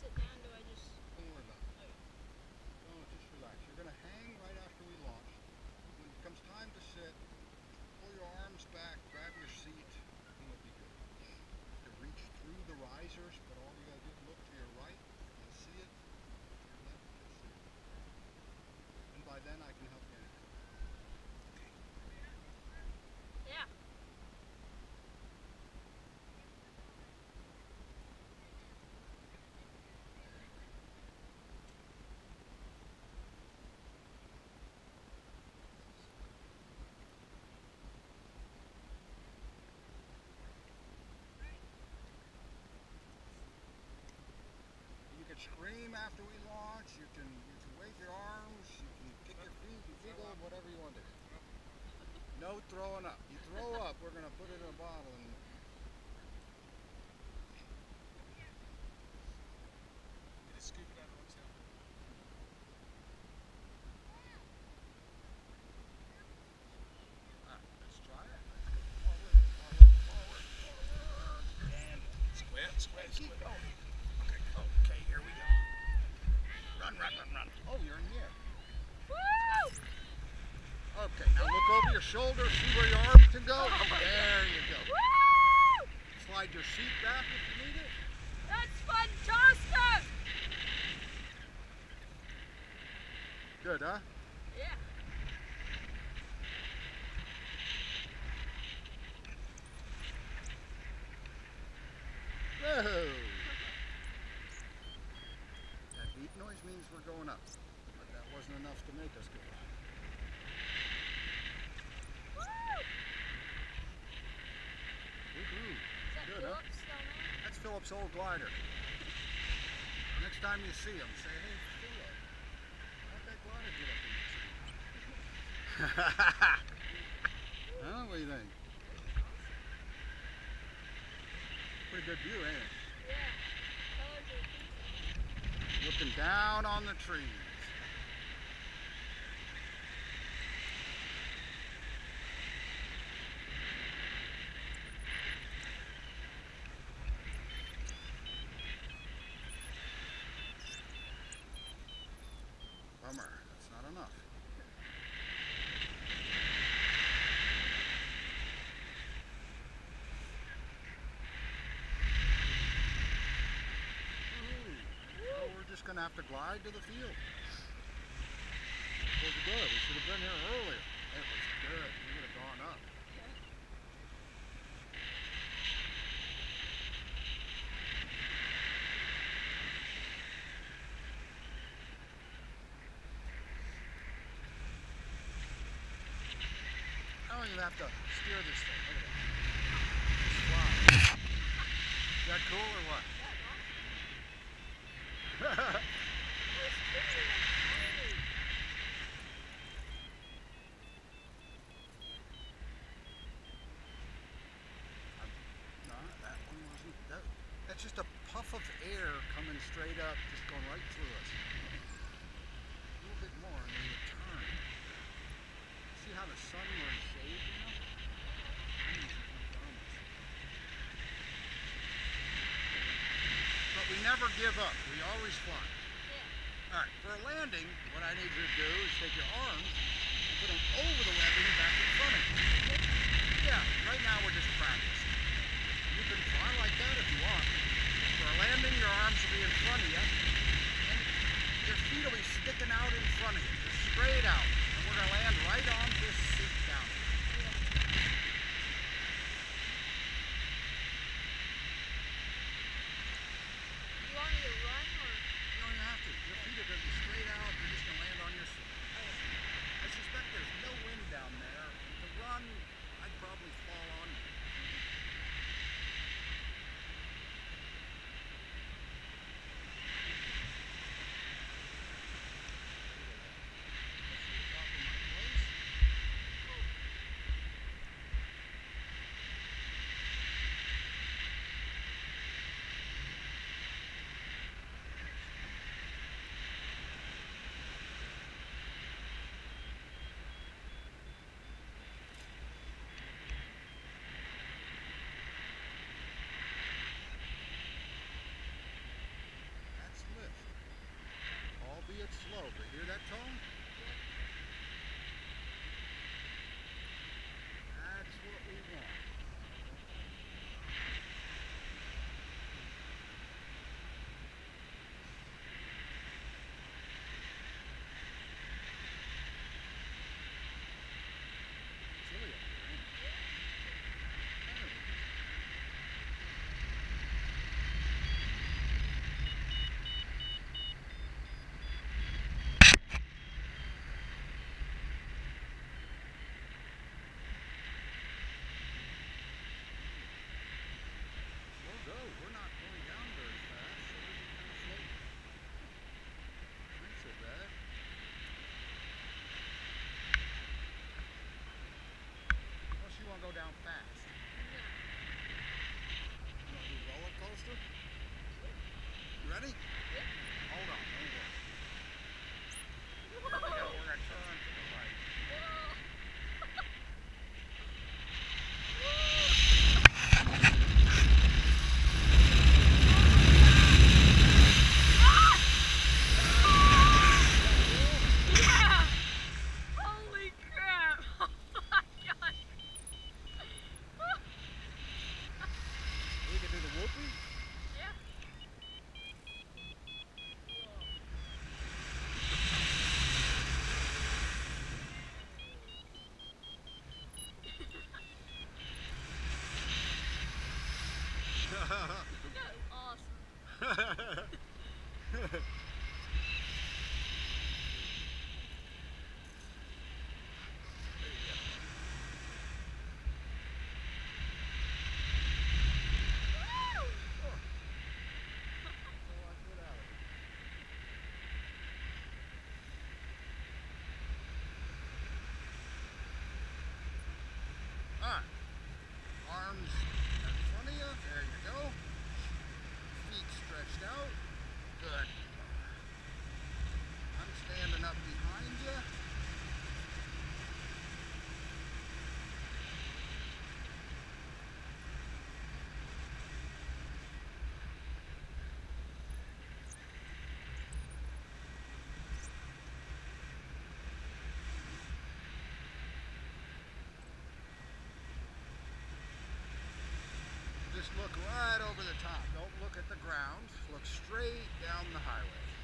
sit down? Do I just... Don't worry about it. Okay. No, just relax. You're going to hang right after we launch. When it comes time to sit, pull your arms back, grab your seat, and you'll be good. You can reach through the risers, but all you got to do is look to your right. You'll see it. To your left, you'll see it. And by then, I can help you anytime. Yeah. You can scream after we launch. You can wave your arms. You can kick your feet and giggle, whatever you want to do. No throwing up. You throw up, we're going to put it in a bottle and Just scoop it out of the tail. let's try it. Forward, forward, forward. And Square, square, keep square. going. Okay, okay, here we go. Run, run, run, run. Oh, you're in the air. Woo! Okay, now look over your shoulder, see where your arm can go. There you go. Woo! Slide your seat back if you need it. That's fantastic! Good, huh? Yeah. Whoa! That beep noise means we're going up, but that wasn't enough to make us go up. Woo! Woohoo! Is that Good, huh? Phillips down there? That's Philip's old glider. Next time you see him, say, hey, Philip, how'd that glider get up in the tree? Huh? What do you think? Pretty good view, ain't it? Yeah. Colors are decent. Looking down on the trees. Bummer, that's not enough. Well, we're just going to have to glide to the field. It was good. We should have been here earlier. It was good. We would have gone up. I don't even have to steer this thing. Look at that. Just fly. Is that cool or what? No, that one wasn't. That's just a puff of air coming straight up, just going right through us. A little bit more and then you turn. See how the sun were in shade, you know? But we never give up. We always fly. Yeah. Alright, for a landing, what I need you to do is take your arms and put them over the webbing back in front of you. Yeah, right now we're just practicing. You can fly like that if you want. For a landing, your arms will be in front of you, and your feet will be sticking out in front of you, just straight out. And we're going to land right on this seat down here. You want me to run or... You don't even have to. Your feet are going to be straight out. You're just going to land on your seat. I suspect there's no wind down there. To run, I'd probably fall That was awesome. Woo! Alright. Arms in front of you. There you go. Feet stretched out. Good. I'm standing up behind you. Just look right over the top. Don't look at the ground. Look straight down the highway.